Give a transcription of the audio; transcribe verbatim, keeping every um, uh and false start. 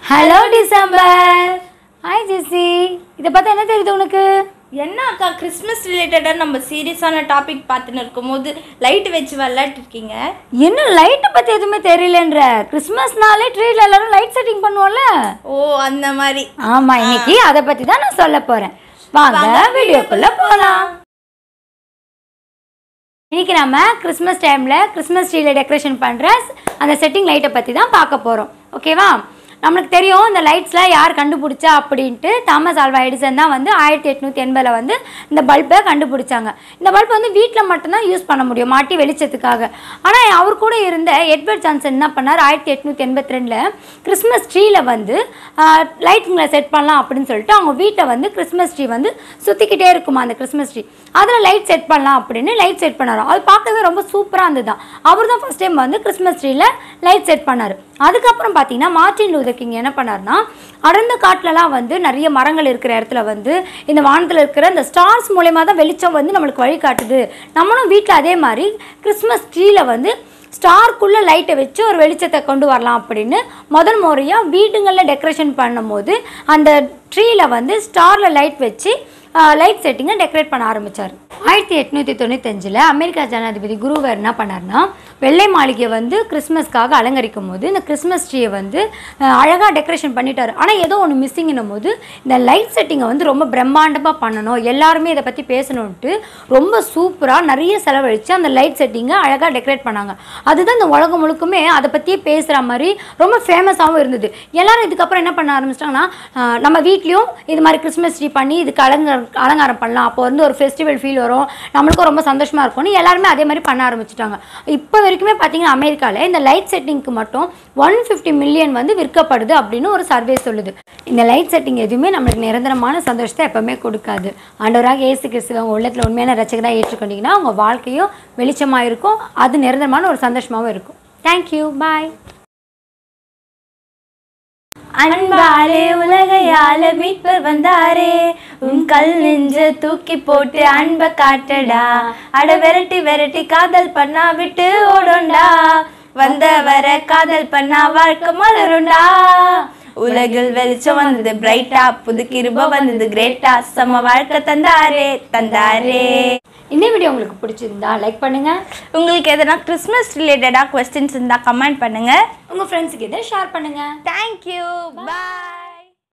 Hello December. Hi Jessie. இத பத்தி என்ன தெரியுது உனக்கு? என்ன அக்கா கிறிஸ்மஸ் ரிலேட்டடா நம்ம சீரியஸான டாபிக் பார்த்துன்னு இருக்கும்போது லைட் வச்சு விளையாட்டு இருக்கீங்க. என்ன லைட் பத்தி எதுவுமே தெரியலன்ற? கிறிஸ்மஸ்னாலே ட்ரீல எல்லாரும் லைட் செட்டிங் பண்ணுவோம்ல? ஓ அந்த மாதிரி. ஆமா, இன்னைக்கு அத பத்தி தான் நான் சொல்ல போறேன். வாங்க வீடியோக்குள்ள போலாம். இன்னைக்கு நம்ம கிறிஸ்மஸ் டைம்ல கிறிஸ்மஸ் ட்ரீல டெக்கரேஷன் பண்ற அந்த செட்டிங் லைட்டை பத்தி தான் பார்க்க போறோம். ஓகேவா? நமக்கு தெரியும் இந்த லைட்ஸ்லாம் யார் கண்டுபிடிச்சா அப்படின்ட்டு தாமஸ் ஆல்வா எடிசன் தான் வந்து ஆயிரத்தி எட்நூற்றி எண்பதில் வந்து இந்த பல்பை கண்டுபிடிச்சாங்க. இந்த பல்ப் வந்து வீட்டில் மட்டும்தான் யூஸ் பண்ண முடியும் மாட்டி வெளிச்சத்துக்காக. ஆனால் அவர் கூட இருந்த எட்வர்ட் ஜான்சன் என்ன பண்ணார், ஆயிரத்தி எட்நூற்றி எண்பத்தி ரெண்டில் கிறிஸ்மஸ் ட்ரீயில் வந்து லைட்டுங்களை செட் பண்ணலாம் அப்படின்னு சொல்லிட்டு அவங்க வீட்டை வந்து கிறிஸ்மஸ் ட்ரீ வந்து சுற்றிக்கிட்டே இருக்குமா அந்த கிறிஸ்மஸ் ட்ரீ, அதில் லைட் செட் பண்ணலாம் அப்படின்னு லைட் செட் பண்ணார். அது பார்க்கவே ரொம்ப சூப்பராக இருந்தது தான். அவர் தான் ஃபஸ்ட் டைம் வந்து கிறிஸ்மஸ் ட்ரீயில் லைட் செட் பண்ணார். அதுக்கப்புறம் பார்த்தீங்கன்னா மார்ட்டின் லூதர் கிங் என்ன பண்ணார்னா, அடர்ந்த காட்டிலலாம் வந்து நிறைய மரங்கள் இருக்கிற இடத்துல வந்து இந்த வானத்தில் இருக்கிற இந்த ஸ்டார்ஸ் மூலயமா தான் வெளிச்சம் வந்து நம்மளுக்கு வழி காட்டுது, நம்மளும் வீட்டில் அதே மாதிரி கிறிஸ்மஸ் ட்ரீயில் வந்து ஸ்டார்க்குள்ளே லைட்டை வச்சு ஒரு வெளிச்சத்தை கொண்டு வரலாம் அப்படின்னு முதல் முறையாக வீடுங்களில் டெக்கரேஷன் பண்ணும்போது அந்த ட்ரீயில் வந்து ஸ்டாரில் லைட் வச்சு லைட் செட்டிங்கை டெக்கரேட் பண்ண ஆரம்பித்தார். ஆயிரத்தி எட்நூற்றி தொண்ணூத்தஞ்சில் அமெரிக்கா ஜனாதிபதி குரூவர் என்ன பண்ணார்னா, வெள்ளை மாளிகையை வந்து கிறிஸ்மஸ்க்காக அலங்கரிக்கும் போது இந்த கிறிஸ்மஸ் ட்ரீயை வந்து அழகாக டெக்கரேஷன் பண்ணிட்டார். ஆனால் ஏதோ ஒன்று மிஸ்ஸிங்னும் போது இந்த லைட் செட்டிங்கை வந்து ரொம்ப பிரம்மாண்டமாக பண்ணணும், எல்லாருமே இதை பற்றி பேசணுன்ட்டு ரொம்ப சூப்பராக நிறைய செலவழித்து அந்த லைட் செட்டிங்கை அழகாக டெக்கரேட் பண்ணாங்க. அதுதான் இந்த உலகம் முழுக்குமே அதை பற்றியே பேசுகிற மாதிரி ரொம்ப ஃபேமஸாகவும் இருந்தது. எல்லோரும் இதுக்கப்புறம் என்ன பண்ண ஆரம்பிச்சிட்டாங்கன்னா, நம்ம வீட்லேயும் இது மாதிரி கிறிஸ்மஸ் ட்ரீ பண்ணி இதுக்கு அலங்க அலங்காரம் பண்ணலாம், அப்போ வந்து ஒரு ஃபெஸ்டிவல் ஃபீல் வரும், நம்மளுக்கும் ரொம்ப சந்தோஷமாக இருக்கும்னு எல்லாருமே அதே மாதிரி பண்ண ஆரம்பிச்சிட்டாங்க. இப்போ வரைக்குமே பார்த்தீங்கன்னா அமெரிக்காவில் இந்த லைட் செட்டிங்க்கு மட்டும் ஒன் ஃபிஃப்டி மில்லியன் வந்து விற்கப்படுது அப்படின்னு ஒரு சர்வே சொல்லுது. இந்த லைட் செட்டிங் எதுவுமே நம்மளுக்கு நிரந்தரமான சந்தோஷத்தை எப்பவுமே கொடுக்காது. ஆண்டவராக இயேசு கிறிஸ்துவ உங்கள் உள்ளத்தில் உண்மையான ரட்சகராக ஏற்றுக்கொண்டீங்கன்னா உங்கள் வாழ்க்கையும் வெளிச்சமாக இருக்கும், அது நிரந்தரமான ஒரு சந்தோஷமாகவும் இருக்கும். Thank you, bye. அன்பாலே உலகையால மீட்பர் வந்தாரே, உன் கல் நெஞ்ச தூக்கி போட்டு அன்ப காட்டடா, அட விரட்டி விரட்டி காதல் பண்ணா விட்டு ஓடுண்டா, வந்த வர காதல் பண்ணா வாழ்க்கை மலருண்டா, உலகில் வெளிச்சம் வந்தது பிரைட்டா, புது கிருப வந்தது கிரேட்டா, சம வாழ்க்கை தந்தாரே தந்தாரே. இந்த வீடியோ உங்களுக்கு பிடிச்சிருந்தா லைக் பண்ணுங்க. உங்களுக்கு எதனா கிறிஸ்மஸ் ரிலேட்டடா क्वेश्चंस இருந்தா கமெண்ட் பண்ணுங்க. உங்க ஃப்ரெண்ட்ஸ்க்கு இதை ஷேர் பண்ணுங்க. Thank you. Bye.